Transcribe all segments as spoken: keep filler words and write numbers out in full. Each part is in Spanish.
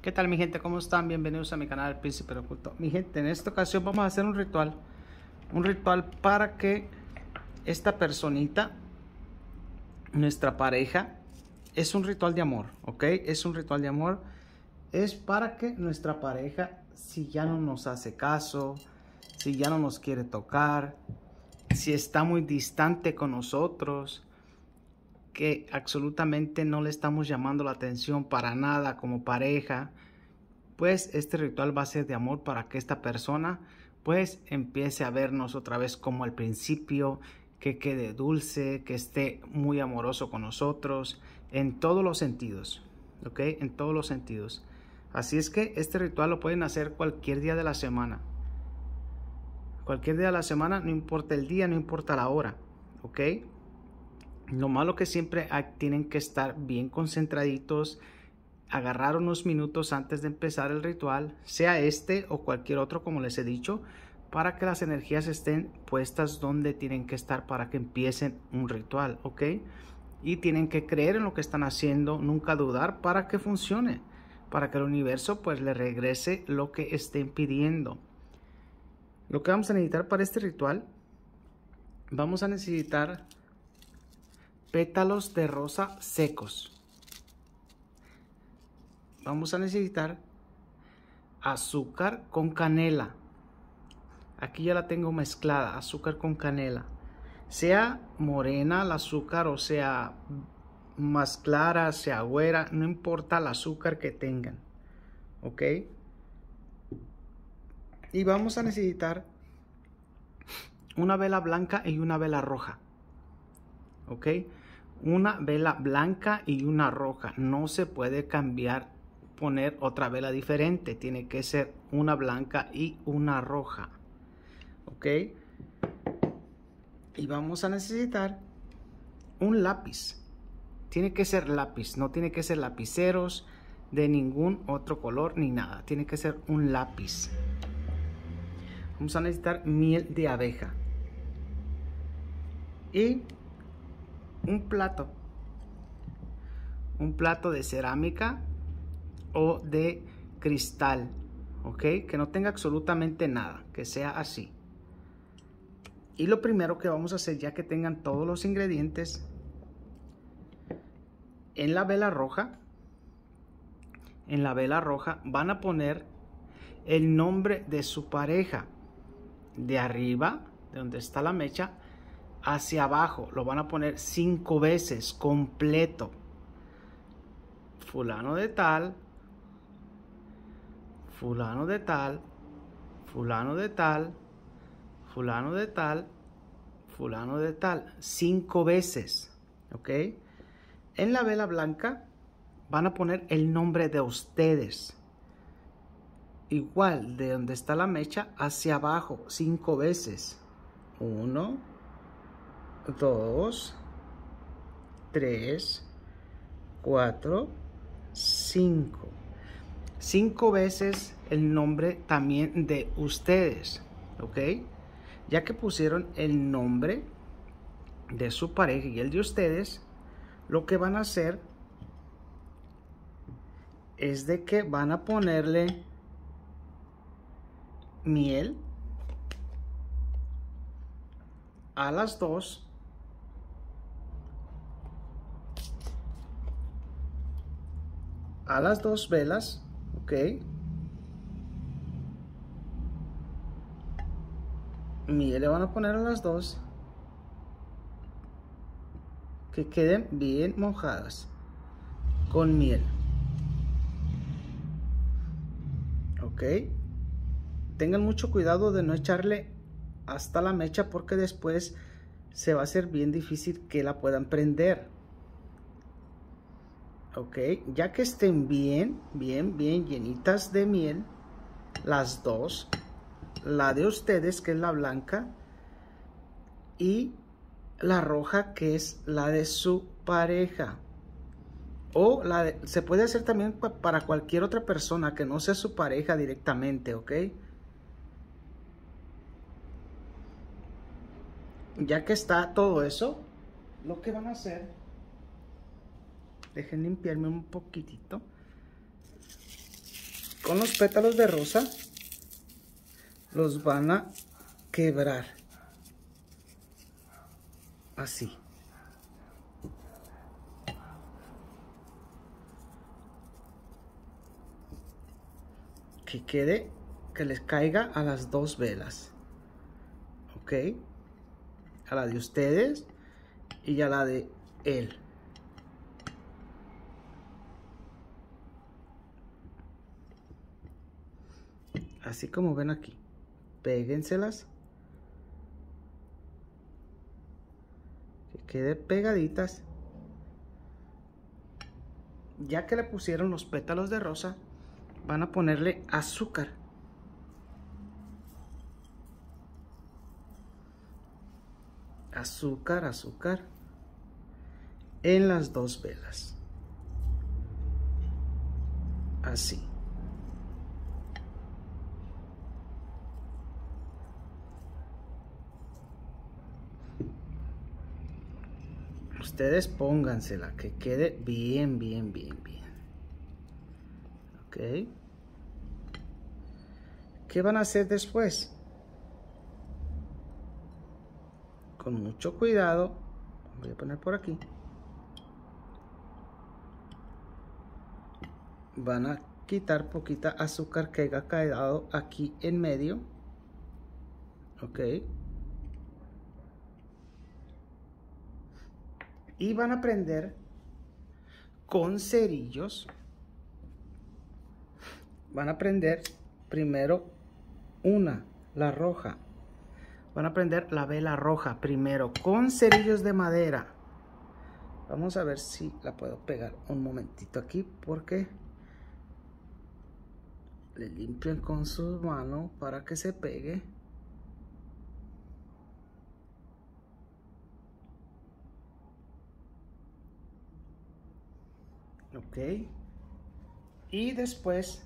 ¿Qué tal, mi gente? ¿Cómo están? Bienvenidos a mi canal El Príncipe Oculto. Mi gente, en esta ocasión vamos a hacer un ritual. Un ritual para que esta personita, nuestra pareja, es un ritual de amor, ¿ok? Es un ritual de amor. Es para que nuestra pareja, si ya no nos hace caso, si ya no nos quiere tocar, si está muy distante con nosotros, que absolutamente no le estamos llamando la atención para nada como pareja, pues este ritual va a ser de amor para que esta persona pues empiece a vernos otra vez como al principio, que quede dulce, que esté muy amoroso con nosotros en todos los sentidos, ¿ok? En todos los sentidos. Así es que este ritual lo pueden hacer cualquier día de la semana. Cualquier día de la semana, no importa el día, no importa la hora, ¿ok? Lo malo que siempre hay, tienen que estar bien concentraditos, agarrar unos minutos antes de empezar el ritual, sea este o cualquier otro, como les he dicho, para que las energías estén puestas donde tienen que estar para que empiecen un ritual, ¿ok? Y tienen que creer en lo que están haciendo, nunca dudar para que funcione, para que el universo pues le regrese lo que estén pidiendo. Lo que vamos a necesitar para este ritual, vamos a necesitar pétalos de rosa secos. Vamos a necesitar azúcar con canela. Aquí ya la tengo mezclada, azúcar con canela. Sea morena el azúcar o sea más clara, sea güera, no importa el azúcar que tengan. ¿Ok? Y vamos a necesitar una vela blanca y una vela roja. ¿Ok? Una vela blanca y una roja. No se puede cambiar, poner otra vela diferente. Tiene que ser una blanca y una roja. ¿Ok? Y vamos a necesitar un lápiz. Tiene que ser lápiz. No tiene que ser lapiceros de ningún otro color ni nada. Tiene que ser un lápiz. Vamos a necesitar miel de abeja. Y un plato, un plato de cerámica o de cristal, ok, que no tenga absolutamente nada, que sea así. Y lo primero que vamos a hacer, ya que tengan todos los ingredientes, en la vela roja, en la vela roja van a poner el nombre de su pareja, de arriba, de donde está la mecha, hacia abajo, lo van a poner cinco veces completo. Fulano de tal, fulano de tal, fulano de tal, fulano de tal, fulano de tal, cinco veces, ¿ok? En la vela blanca van a poner el nombre de ustedes, igual de donde está la mecha hacia abajo, cinco veces. Uno, dos, tres, cuatro, cinco. Cinco veces el nombre también de ustedes, ¿ok? Ya que pusieron el nombre de su pareja y el de ustedes, lo que van a hacer es de que van a ponerle miel a las dos, a las dos velas, ok. Miel le van a poner a las dos, que queden bien mojadas con miel, ok. Tengan mucho cuidado de no echarle hasta la mecha, porque después se va a hacer bien difícil que la puedan prender. Ok, ya que estén bien, bien, bien llenitas de miel, las dos, la de ustedes que es la blanca y la roja que es la de su pareja, o la de, se puede hacer también para cualquier otra persona que no sea su pareja directamente, ok. Ya que está todo eso, lo que van a hacer, dejen limpiarme un poquitito. con los pétalos de rosa los van a quebrar así. Que quede, que les caiga a las dos velas, ok, a la de ustedes y a la de él. Así como ven aquí, péguenselas, que quede pegaditas. Ya que le pusieron los pétalos de rosa, van a ponerle azúcar. Azúcar, azúcar en las dos velas. Así. Ustedes póngansela, que quede bien, bien, bien, bien. Ok. ¿Qué van a hacer después? Con mucho cuidado, voy a poner por aquí. Van a quitar poquita azúcar que haya quedado aquí en medio. Ok. Y van a prender con cerillos. Van a prender primero una, la roja. Van a prender la vela roja primero con cerillos de madera. Vamos a ver si la puedo pegar un momentito aquí, porque le limpian con sus manos para que se pegue. Ok. Y después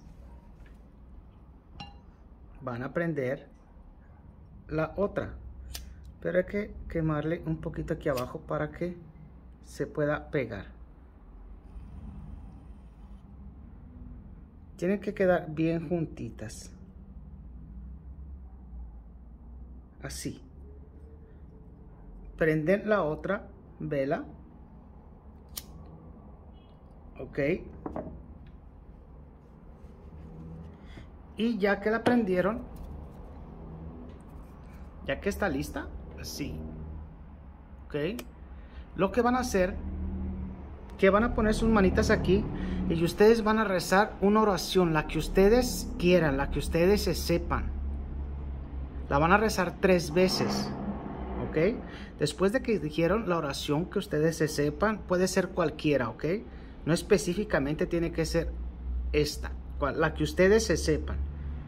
van a prender la otra, pero hay que quemarle un poquito aquí abajo para que se pueda pegar. Tienen que quedar bien juntitas, así. Prenden la otra vela, ok, y ya que la prendieron, ya que está lista, así, ok, lo que van a hacer, que van a poner sus manitas aquí y ustedes van a rezar una oración, la que ustedes quieran, la que ustedes se sepan. La van a rezar tres veces, ok. Después de que dijeron la oración que ustedes se sepan, puede ser cualquiera, ok. No específicamente tiene que ser esta, la que ustedes se sepan.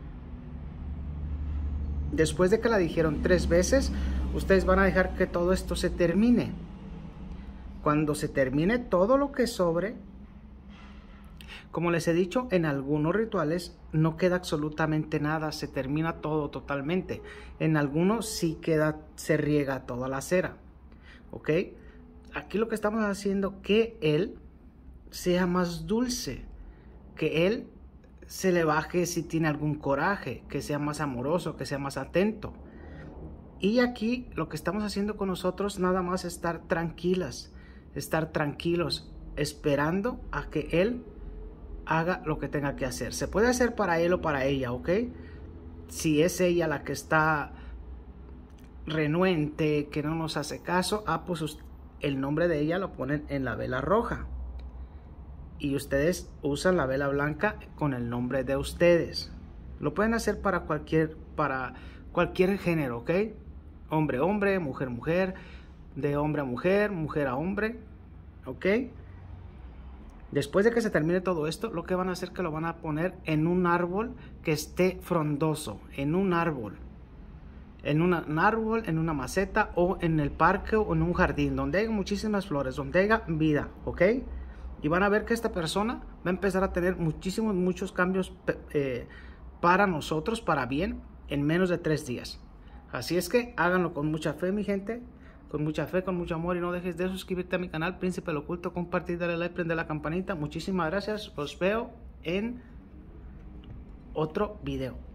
Después de que la dijeron tres veces, ustedes van a dejar que todo esto se termine. Cuando se termine todo lo que sobre, como les he dicho, en algunos rituales no queda absolutamente nada, se termina todo totalmente. En algunos sí queda, se riega toda la cera, ¿ok? Aquí lo que estamos haciendo, que él sea más dulce, que él se le baje si tiene algún coraje, que sea más amoroso, que sea más atento. Y aquí lo que estamos haciendo con nosotros nada más es estar tranquilas, estar tranquilos, esperando a que él haga lo que tenga que hacer. Se puede hacer para él o para ella, ¿ok? Si es ella la que está renuente, que no nos hace caso, ah, pues el nombre de ella lo ponen en la vela roja. Y ustedes usan la vela blanca con el nombre de ustedes. Lo pueden hacer para cualquier, para cualquier género, ¿ok? Hombre, hombre, mujer, mujer, de hombre a mujer, mujer a hombre, ¿ok? Después de que se termine todo esto, lo que van a hacer es que lo van a poner en un árbol que esté frondoso, en un árbol. En una, un árbol, en una maceta o en el parque o en un jardín, donde haya muchísimas flores, donde haya vida, ¿ok? Y van a ver que esta persona va a empezar a tener muchísimos, muchos cambios eh, para nosotros, para bien, en menos de tres días. Así es que háganlo con mucha fe, mi gente. Con mucha fe, con mucho amor, y no dejes de suscribirte a mi canal Príncipe del Oculto, compartir, darle like, prender la campanita. Muchísimas gracias, los veo en otro video.